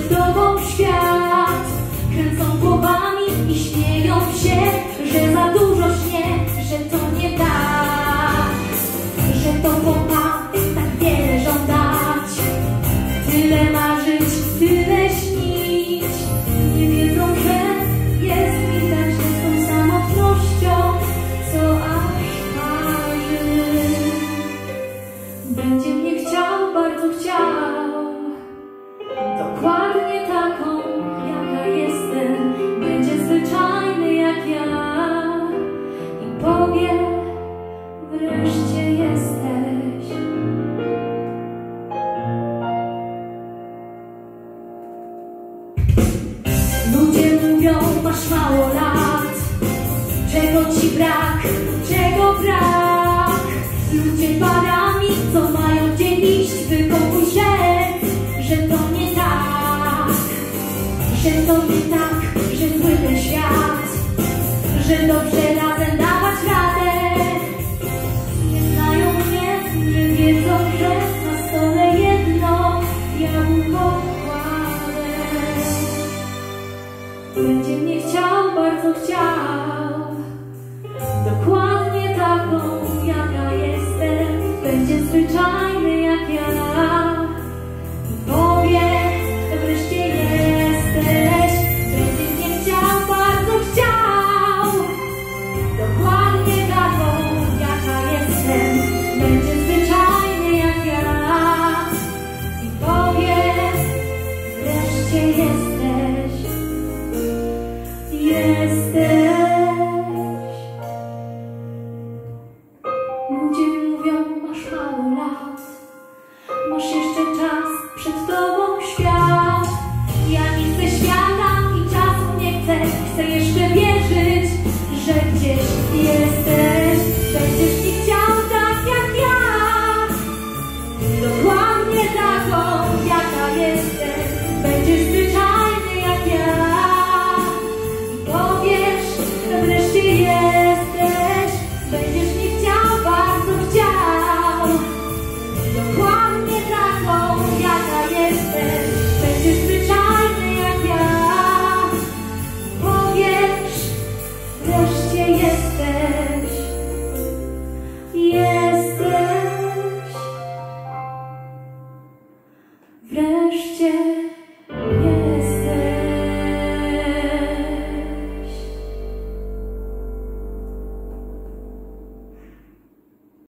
przed tobą świat. Kręcą głowami i śmieją się, że za dużo śnie, że to nie tak, że to chłopak tak wiele żądać, tyle marzyć, tyle śnić. Nie wiedzą, że jest widać z tą samotnością, co aż marzy. Będzie mnie chciał, bardzo chciał, dokładnie taką, jaka jestem. Będzie zwyczajny jak ja i powie: wreszcie jesteś. Ludzie mówią: masz mało lat, czego ci brak, czego brak. Ludzie parami, co mają gdzie iść, wykopuj się, że to nie tak, że to nie tak, że zły ten świat, że dobrze razem dawać radę. Nie znają mnie, nie wiedzą, że na stole jedno jabłko kładę. Będzie mnie chciał, bardzo chciał, dokładnie taką, jaka jestem. Będzie zwyczajny jak ja